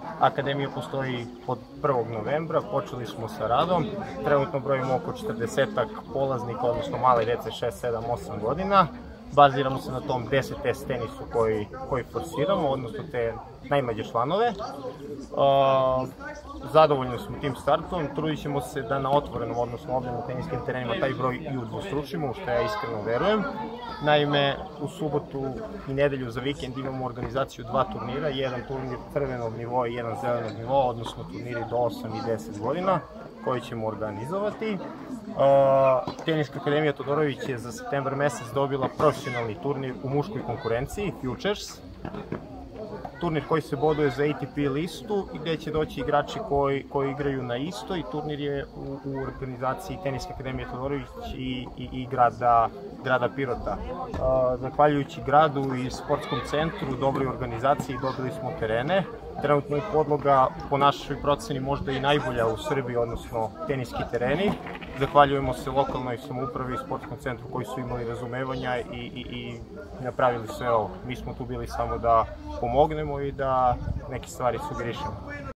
Akademija postoji od 1. novembra, počeli smo sa radom. Trenutno brojimo oko 40 polaznika, odnosno male dece 6, 7, 8 godina. Baziramo se na tom 10S tenisu koji forsiramo, odnosno te najmlađe članove. Zadovoljni smo tim startom, trudit ćemo se da na otvorenom, odnosno ovdje na teniskim terenima taj broj i udvostručimo, u što ja iskreno verujem. Naime, u subotu i nedelju za vikend imamo organizaciju 2 turnira, jedan turnir crvenog nivoa i jedan zelenog nivoa, odnosno turniri do 8 i 10 godina koji ćemo organizovati. Teniska akademija Todorović je za septembar mesec dobila profesionalni turnir u muškoj konkurenciji, Futures. Turnir koji se boduje za ATP listu i gdje će doći igrači koji igraju na istoj. Turnir je u organizaciji Teniske akademije Todorović i grada Pirota. Zahvaljujući gradu i sportskom centru, dobroj organizaciji, dobili smo terene. Trenutno je podloga po našoj proceni možda i najbolja u Srbiji, odnosno teniski tereni. Zahvaljujemo se lokalnoj samoupravi i sportskom centru koji su imali razumevanja i napravili sve ovo. Mi smo tu bili samo da pomognemo i da neke stvari sugerišemo.